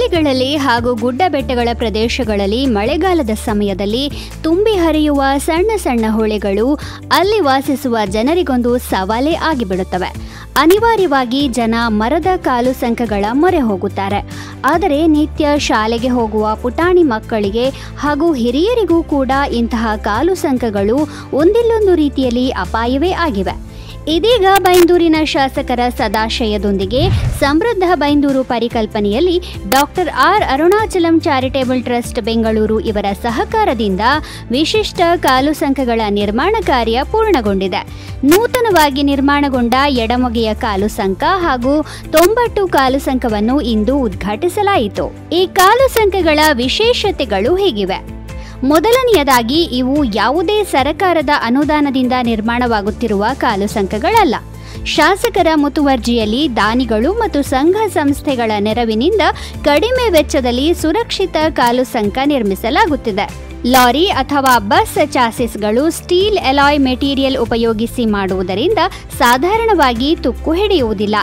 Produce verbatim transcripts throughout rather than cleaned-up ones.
ಹಳ್ಳಿಗಳಲ್ಲಿ ಹಾಗೂ ಗುಡ್ಡ ಬೆಟ್ಟಗಳ ಪ್ರದೇಶಗಳಲ್ಲಿ ಮಳೆಗಾಲದ ಸಮಯದಲ್ಲಿ ತುಂಬಿ ಹರಿಯುವ ಸಣ್ಣ ಸಣ್ಣ ಹೊಳೆಗಳು ಅಲ್ಲಿ ವಾಸಿಸುವ ಜನರಿಗೊಂದು ಸವಾಲೇ ಆಗಿಬಿಡುತ್ತವೆ. ಅನಿವಾರ್ಯವಾಗಿ ಜನ ಮರದ ಕಾಲು ಸಂಕಗಳ ಮೊರೆ ಹೋಗುತ್ತಾರೆ. ಆದರೆ ನಿತ್ಯ ಶಾಲೆಗೆ ಹೋಗುವ ಪುಟಾಣಿ ಮಕ್ಕಳಿಗೆ ಹಾಗೂ ಹಿರಿಯರಿಗೂ ಕೂಡ ಇಂತಹ ಕಾಲು ಸಂಕಗಳು ಒಂದಿಲ್ಲೊಂದು ರೀತಿಯಲ್ಲಿ ಅಪಾಯವೇ ಆಗಿವೆ. ಇದೀಗ ಬೈಂದೂರಿನ ಶಾಸಕರ ಸದಾಶಯದೊಂದಿಗೆ ಸಮೃದ್ಧ ಬೈಂದೂರು ಪರಿಕಲ್ಪನೆಯಲ್ಲಿ doctor R Arunachalam charitable trust Bengaluru ಇವರ ಸಹಕಾರದಿಂದ ವಿಶಿಷ್ಟ ಕಾಲು ಸಂಕಗಳ ನಿರ್ಮಾಣ ಕಾರ್ಯ ಪೂರ್ಣಗೊಂಡಿದೆ. ನೂತನವಾಗಿ ನಿರ್ಮಾಣಗೊಂಡ ಎಡಮೊಗೆಯ ಕಾಲು ಸಂಕ ಹಾಗೂ ತೊಂಬತ್ತು ಕಾಲು ಸಂಕವನ್ನು ಇಂದು ಉದ್ಘಾಟಿಸಲಾಯಿತು. ಈ ಕಾಲು ಸಂಕಗಳ ವಿಶೇಷತೆಗಳು ಹೀಗಿವೆ. ಮೊದಲನೆಯದಾಗಿ ಇವು ಯಾವುದೇ ಸರಕಾರದ ಅನುದಾನದಿಂದ ನಿರ್ಮಾಣವಾಗುತ್ತಿರುವ ಕಾಲು ಸಂಕಗಳಲ್ಲ. ಶಾಸಕರ ಮುತುವರ್ಜಿಯಲ್ಲಿ ದಾನಿಗಳು ಮತ್ತು ಸಂಘ ಸಂಸ್ಥೆಗಳ ನೆರವಿನಿಂದ ಕಡಿಮೆ ವೆಚ್ಚದಲ್ಲಿ ಸುರಕ್ಷಿತ ಕಾಲು ಸಂಕ ನಿರ್ಮಿಸಲಾಗುತ್ತಿದೆ. ಲಾರಿ ಅಥವಾ ಬಸ್ ಚಾಸಿಸ್ಗಳು ಸ್ಟೀಲ್ ಎಲಾಯ್ ಮೆಟೀರಿಯಲ್ ಉಪಯೋಗಿಸಿ ಮಾಡುವುದರಿಂದ ಸಾಧಾರಣವಾಗಿ ತುಕ್ಕು ಹಿಡಿಯುವುದಿಲ್ಲ.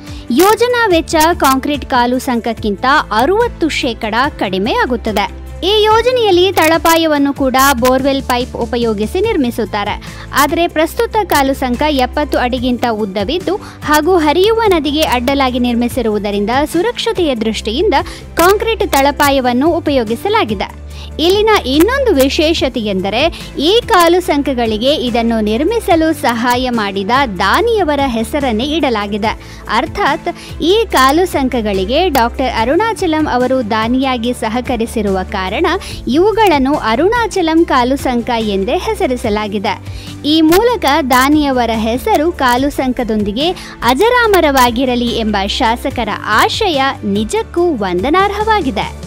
ಯೋಜನಾ ವೆಚ್ಚ ಕಾಂಕ್ರೀಟ್ ಕಾಲು ಸಂಕಕ್ಕಿಂತ ಅರವತ್ತು ಶೇಕಡ ಕಡಿಮೆ ಆಗುತ್ತದೆ. ಈ ಯೋಜನೆಯಲ್ಲಿ ತಳಪಾಯವನ್ನು ಕೂಡ ಬೋರ್ವೆಲ್ ಪೈಪ್ ಉಪಯೋಗಿಸಿ ನಿರ್ಮಿಸುತ್ತಾರೆ. ಆದರೆ ಪ್ರಸ್ತುತ ಕಾಲು ಸಂಕ ಎಪ್ಪತ್ತು ಅಡಿಗಿಂತ ಉದ್ದವಿದ್ದು ಹಾಗೂ ಹರಿಯುವ ನದಿಗೆ ಅಡ್ಡಲಾಗಿ ನಿರ್ಮಿಸಿರುವುದರಿಂದ ಸುರಕ್ಷತೆಯ ದೃಷ್ಟಿಯಿಂದ ಕಾಂಕ್ರೀಟ್ ತಳಪಾಯವನ್ನು ಉಪಯೋಗಿಸಲಾಗಿದೆ. ಇಲ್ಲಿನ ಇನ್ನೊಂದು ವಿಶೇಷತೆ ಎಂದರೆ ಈ ಕಾಲು ಸಂಕಗಳಿಗೆ ಇದನ್ನು ನಿರ್ಮಿಸಲು ಸಹಾಯ ಮಾಡಿದ ದಾನಿಯವರ ಹೆಸರನ್ನೇ ಇಡಲಾಗಿದೆ. ಅರ್ಥಾತ್ ಈ ಕಾಲು ಸಂಕಗಳಿಗೆ ಡಾಕ್ಟರ್ ಅರುಣಾಚಲಂ ಅವರು ದಾನಿಯಾಗಿ ಸಹಕರಿಸಿರುವ ಕಾರಣ ಇವುಗಳನ್ನು ಅರುಣಾಚಲಂ ಕಾಲು ಸಂಕ ಎಂದೇ ಹೆಸರಿಸಲಾಗಿದೆ. ಈ ಮೂಲಕ ದಾನಿಯವರ ಹೆಸರು ಕಾಲು ಸಂಕದೊಂದಿಗೆ ಅಜರಾಮರವಾಗಿರಲಿ ಎಂಬ ಶಾಸಕರ ಆಶಯ ನಿಜಕ್ಕೂ ವಂದನಾರ್ಹವಾಗಿದೆ.